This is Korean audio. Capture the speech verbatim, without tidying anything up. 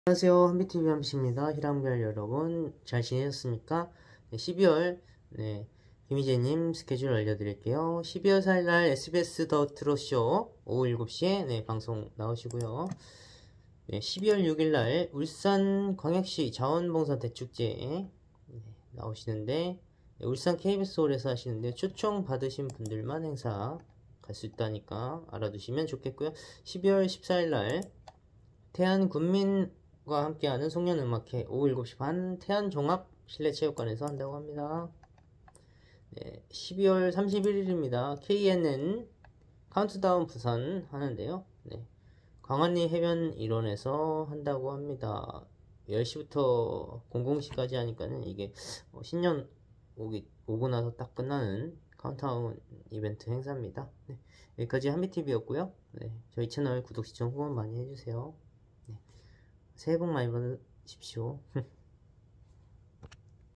안녕하세요. 한비티비 한비씨입니다. 희랑별 여러분 잘 지내셨습니까? 네, 십이월 네, 김희재님 스케줄 알려드릴게요. 십이월 사일날 에스비에스 더 트롯쇼 오후 일곱시에 네, 방송 나오시고요. 네, 십이월 육일날 울산 광역시 자원봉사 대축제 네, 나오시는데 네, 울산 케이비에스홀에서 하시는데 초청 받으신 분들만 행사 갈 수 있다니까 알아두시면 좋겠고요. 십이월 십사일날 태안군민 과 함께하는 송년음악회 오후 일곱시 반 태안종합 실내체육관에서 한다고 합니다. 네, 십이월 삼십일일입니다. 케이엔엔 카운트다운 부산 하는데요. 네, 광안리 해변 일원에서 한다고 합니다. 열시부터 공공시까지 하니까는 이게 신년 오기, 오고 나서 딱 끝나는 카운트다운 이벤트 행사입니다. 네, 여기까지 한비티비였고요. 네, 저희 채널 구독, 시청, 후원 많이 해주세요. 네, 새해 복 많이 받으십시오.